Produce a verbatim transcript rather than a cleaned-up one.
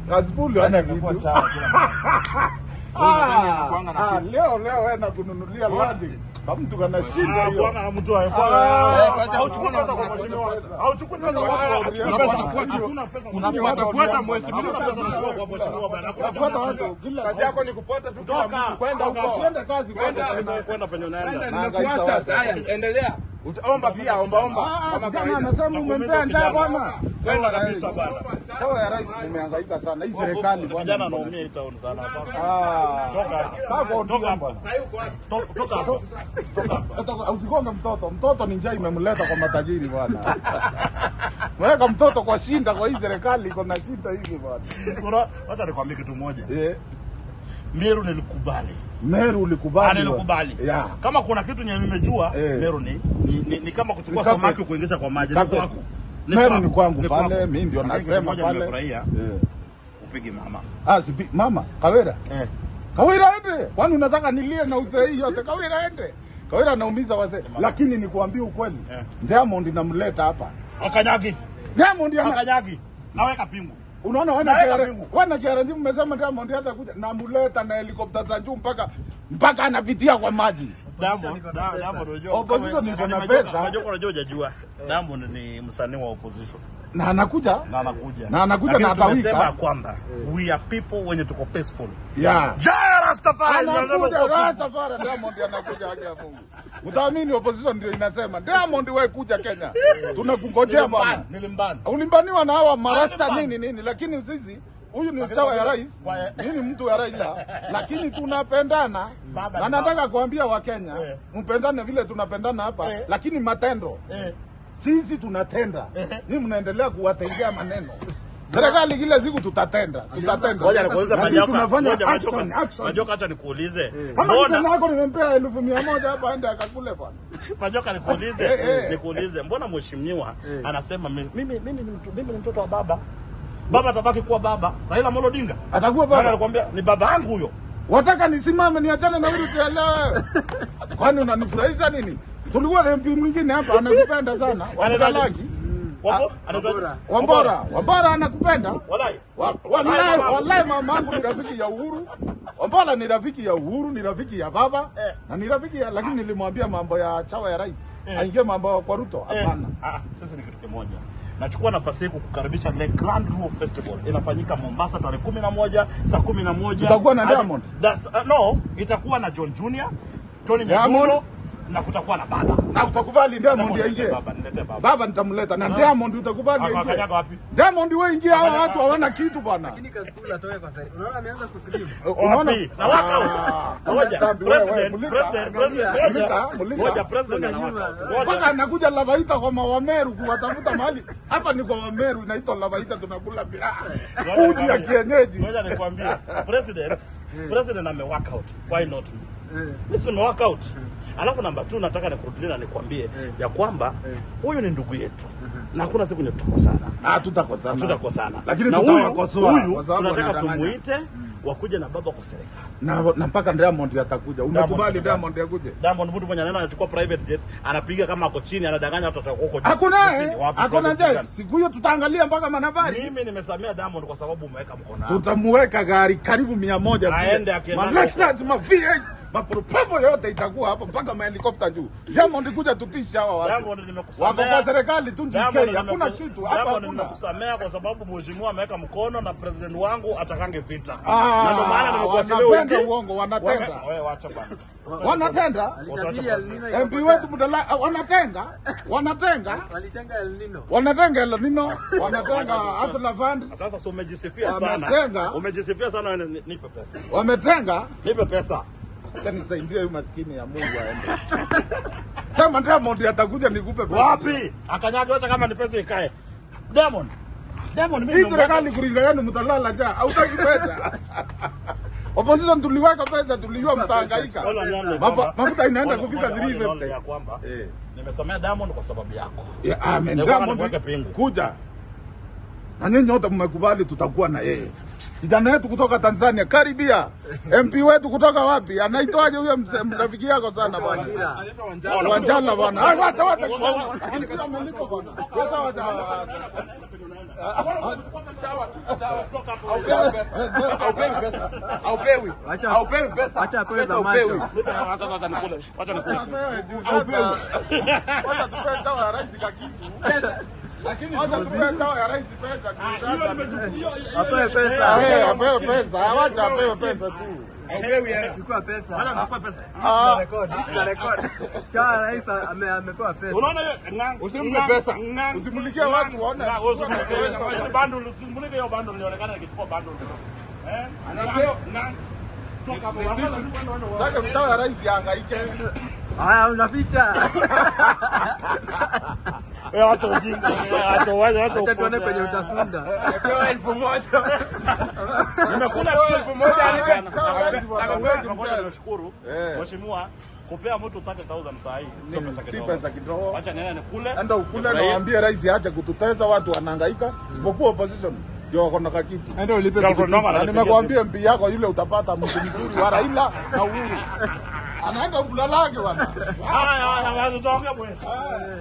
Gazipuli ana kitu. Ah, leo leo wewe na kununulia landi. Kama mtu kana shinda hiyo. Bwana mtu au chukua pesa kwa mheshimiwa. Au chukua pesa kwa unafuata fuata mheshimiwa pesa unachukua kwa mheshimiwa bwana. Unafuata watu. Kazi yako ni kufuata tu kila mtu kwenda huko. Usiende kazi kwenda kwenda penye unaenda. Nimekuacha. Haya, endelea. Utaomba pia omba omba. Kama kama anasema umempea njaa bwana. Sawa kabisa bwana. Sawa ya rais umehangaika sana. Hii serikali bwana. Kijana anaumia hii town sana. Ah. Toka. Sasa toka hapa. Sasa uko wapi? Toka hapo. Toka. Usigonge mtoto. Mtoto ni njaa imemleta kwa matajiri bwana. Weka mtoto kwa shinda kwa hii serikali iko na shinda hivi bwana. Kuna hata nikwambie kitu moja. Eh. Meru nilikubali. Meru ulikubali. Nilikubali. Yeah. Kama kuna kitu nye nimejua, eh. Meru ni ni, ni ni kama kuchukua samaki kuingiza kwa maji. Ni kwako. Meru ni kwangu pale, mimi ndio nasema pale. Nimefurahia. Eh. Upige mama. Ah, sipi mama, Kawira. Eh. Kawira ende. Kwani unataka nilie na uzee hii yote? Kawira ende. Kawira anaumiza wazee. Lakini nikwambie ukweli. Eh. Diamond namleta hapa. Akanyagi. Diamond akanyagi. Naweka pingu. Unaona wana kiara wana kiara ndio mmesema Diamond hata kuja na muleta na helikopta za juu mpaka mpaka anapitia kwa maji. Diamond Diamond unajua opposition ni kuna pesa. Unajua unajua hujajua. Diamond ni msanii wa opposition. Na anakuja na anakuja na anakuja na atawika. Tunasema kwamba we are people wenye tuko peaceful. Yeah. Jaya Rastafari anakuja Rastafari Diamond anakuja haki ya Mungu. Utaamini opposition ndio inasema Diamond wewe kuja Kenya. Tunakungojea bwana. Nilimbani. Ulimbaniwa na hawa marasta nini nini lakini sisi huyu ni mchawa ya rais. Mimi mtu wa Raila lakini tunapendana. Na nataka kuambia wa Kenya mpendane vile tunapendana hapa lakini matendo. Sisi tunatenda. Ni mnaendelea kuwatengea maneno. Serikali kila siku tutatenda. Tutatenda. Ngoja nikuulize Majoka. Tunafanya action, action. Majoka hata nikuulize. Kama kijana wako nimempea elfu mia moja hapa aende akakule bwana. Majoka nikuulize, nikuulize mbona mheshimiwa anasema mimi mimi mimi ni mtoto wa baba. Baba atabaki kuwa baba. Raila Amolo Odinga atakuwa baba. Anakuambia ni baba yangu huyo. Wataka nisimame niachane na huyu tuelewe. Kwani unanifurahisha nini? Tulikuwa na M P mwingine hapa anakupenda sana. Wanalangi. Wapo? Anatoka. Wambora. Wambora anakupenda. Wallahi. Wallahi, wallahi mamangu ni rafiki ya Uhuru. Wambora ni rafiki ya Uhuru, ni rafiki ya baba. Eh. Na ni rafiki ya lakini nilimwambia mambo ya chawa ya rais. Eh. Aingie mambo kwa Ruto. Hapana. Eh. Ah, sasa ni kitu kimoja. Nachukua nafasi hii kukukaribisha Le Grand Roof Festival. Inafanyika Mombasa tarehe kumi na moja saa kumi na moja. Itakuwa na Diamond. Uh, no, itakuwa na John Junior, Tony Nyaguro na kutakuwa na baba. Na utakubali Diamond aingie? Baba, nilete baba. Baba nitamleta na Diamond utakubali aingie? Akanyaga wapi? Diamond wewe ingia hao watu hawana kitu bwana. Lakini kazi kula atoe kwa sari. Unaona ameanza kusilimu. Unaona? Na waka. Ngoja. President, president, president. Ngoja president anawaka. Mpaka anakuja Lavaita kwa Wameru kuwatafuta mahali. Hapa ni kwa Wameru inaitwa Lavaita tunakula bila. Uji ya kienyeji. Ngoja nikwambie. President, president ame work out. Why not me? Listen, work out. Alafu namba two nataka nikurudilie na nikwambie hey. ya kwamba huyu hey. ni ndugu yetu. Uh-huh. Na hakuna siku tutakosana. Ah, tutakosana. Tutakosana. Lakini tutawakosoa. Huyu tunataka tumuite hmm. wakuje na baba kwa serikali. Na na mpaka Diamond atakuja. Unakubali Diamond akuje? Diamond mtu mwenye anaenda anachukua private jet, anapiga kama ako chini, anadanganya watu watakuwa huko juu. Hakuna hakuna jet. Siku hiyo tutaangalia mpaka manabari. Mimi nimesamea Diamond kwa sababu umeweka mkono hapo. Tutamuweka gari karibu mia moja. Aende akienda. Lexus ma V eight. Mapropo yote itakuwa hapo mpaka mahelikopta juu. Diamond kuja tutisha hawa watu. Diamond nimekusamea. Wako kwa serikali tu njike. Hakuna kitu hapa. Diamond nimekusamea kwa sababu mheshimiwa ameweka mkono na president wangu atakange vita. Na ndio maana nimekuachilia wewe uongo wanatenda. Wewe acha bwana. Wanatenda. M P wetu mdala wanatenga. Wanatenga. Walitenga El Nino. Wanatenga El Nino. Wanatenga Asla Fund. Sasa so umejisifia sana. Umejisifia sana nipe pesa. Wametenga. Nipe pesa. Acha nisaidie huyu maskini ya Mungu aende. Sema Diamond atakuja nikupe pesa. Wapi? Akanyaga hata kama ni pesa ikae. Diamond. Diamond mimi ndo serikali kuringa yenu mtalala ja. Hautaki pesa. Opposition tuliweka pesa tulijua mtahangaika. Mafuta inaenda kufika three fifty ya kwamba eh nimesomea Diamond kwa sababu yako. Yeah, amen. Diamond kuja. Na nyinyi wote mmekubali tutakuwa na yeye. Kijana wetu kutoka Tanzania karibia. M P wetu kutoka wapi? Anaitwaje huyo mrafiki yako sana bwana? Anaitwa Wanjala bwana. Wacha wacha. Lakini kama mliko bwana. Wacha wacha. Chawa tu. Chawa toka hapo. Haupewi pesa. Haupewi. Acha haupewi pesa. Acha apewe za macho. Sasa sasa nikule. Wacha nikule. Haupewi. Wacha tupe chawa ya rais kakitu. Lakini wacha tupe chawa ya rais pesa. Hiyo nimechukua. Apewe pesa. Eh, apewe pesa. Wacha apewe pesa tu. Haupewi yeye. Chukua pesa. Wala chukua pesa. Ah, record. Record. Chawa rais amepewa pesa. Unaona hiyo? Usimpe pesa. Usimulikie watu waone. Bundle usimulike hiyo bundle nionekana nikichukua bundle. Eh? Anapewa na toka hapo. Sasa mtawa ya rais hangaike. Haya unaficha. Eh, acha ujinga. Acha waje acha. Acha tuone kwenye utasunda. Napewa elfu moja. Nimekula elfu moja alipana. Nashukuru. Mheshimiwa kupea mtu thirty thousand saa hii sio pesa kidogo. Si pesa kidogo. Acha nene nikule. Enda ukule na waambie rais aache kututeza, watu wanahangaika. Sipokuwa opposition ndio wako na kitu. Enda ulipe. Nimekwambia mpi yako yule utapata mtu mzuri wa Raila na Uhuru. Anaenda ulalage bwana. Haya haya, wazo toka bwana.